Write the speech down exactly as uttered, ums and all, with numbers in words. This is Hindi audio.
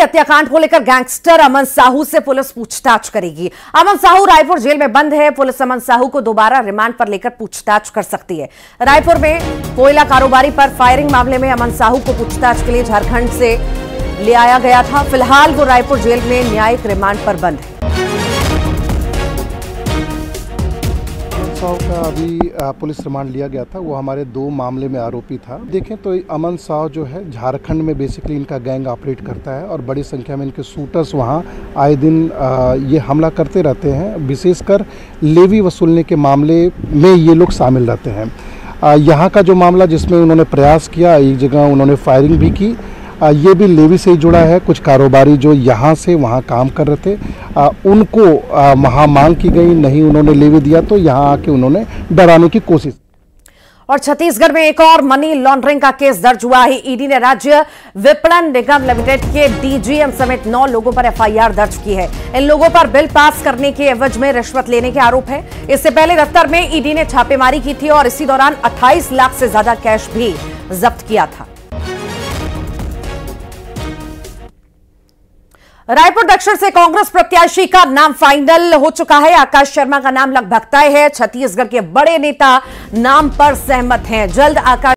हत्याकांड को लेकर गैंगस्टर अमन साहू से पुलिस पूछताछ करेगी। अमन साहू रायपुर जेल में बंद है। पुलिस अमन साहू को दोबारा रिमांड पर लेकर पूछताछ कर सकती है। रायपुर में कोयला कारोबारी पर फायरिंग मामले में अमन साहू को पूछताछ के लिए झारखंड से ले आया गया था। फिलहाल वो रायपुर जेल में न्यायिक रिमांड पर बंद है। साहु का अभी पुलिस रिमांड लिया गया था। वो हमारे दो मामले में आरोपी था। देखें तो अमन साहु जो है झारखंड में बेसिकली इनका गैंग ऑपरेट करता है और बड़ी संख्या में इनके शूटर्स वहाँ आए दिन ये हमला करते रहते हैं। विशेषकर लेवी वसूलने के मामले में ये लोग शामिल रहते हैं। यहाँ का जो मामला जिसमें उन्होंने प्रयास किया, एक जगह उन्होंने फायरिंग भी की, ये भी लेवी से ही जुड़ा है। कुछ कारोबारी जो यहाँ से वहाँ काम कर रहे थे, आ, उनको वहाँ मांग की गई, नहीं उन्होंने लेवी दिया तो यहाँ आके उन्होंने डराने की कोशिश। और छत्तीसगढ़ में एक और मनी लॉन्ड्रिंग का केस दर्ज हुआ है। ईडी ने राज्य विपणन निगम लिमिटेड के डीजीएम समेत नौ लोगों पर एफआईआर दर्ज की है। इन लोगों पर बिल पास करने के एवज में रिश्वत लेने के आरोप है। इससे पहले दफ्तर में ईडी ने छापेमारी की थी और इसी दौरान अट्ठाईस लाख से ज्यादा कैश भी जब्त किया था। रायपुर दक्षिण से कांग्रेस प्रत्याशी का नाम फाइनल हो चुका है। आकाश शर्मा का नाम लगभग तय है। छत्तीसगढ़ के बड़े नेता नाम पर सहमत हैं। जल्द आकाश